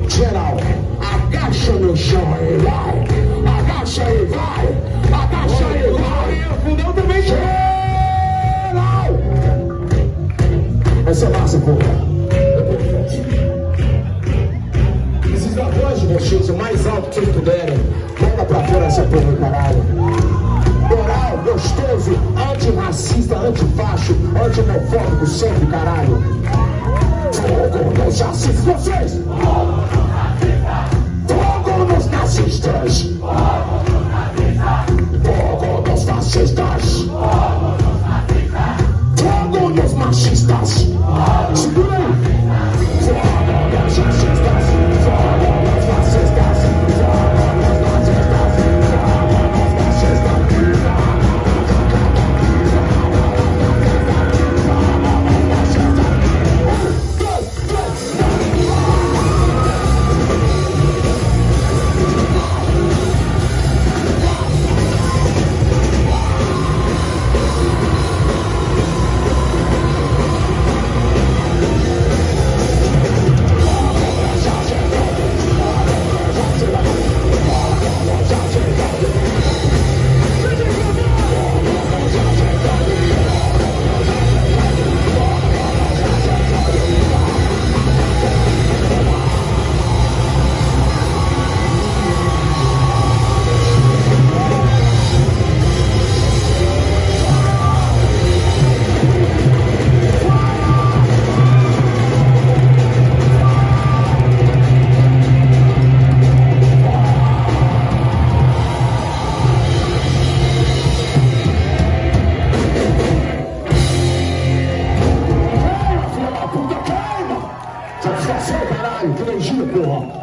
Geral, agacha no chão e vai. Agacha e vai. Agacha e vai. Fundão também. Geral. Essa é massa, porra. Esses ladrões de vocês, o mais alto que vocês puderem. Manda pra fora essa porra, caralho. Moral, gostoso, antirracista, antifacho, antimofóbico, sempre, caralho. Fogo nos racistas, vocês! Fogo nos nazistas! Fogo nos fascistas! Fogo nos machistas! Segura aí! Fogo nos racistas! Fogo nos fascistas! Fogo nos nazistas! Fogo nos fascistas! Satisfação, caralho, que energia, porra.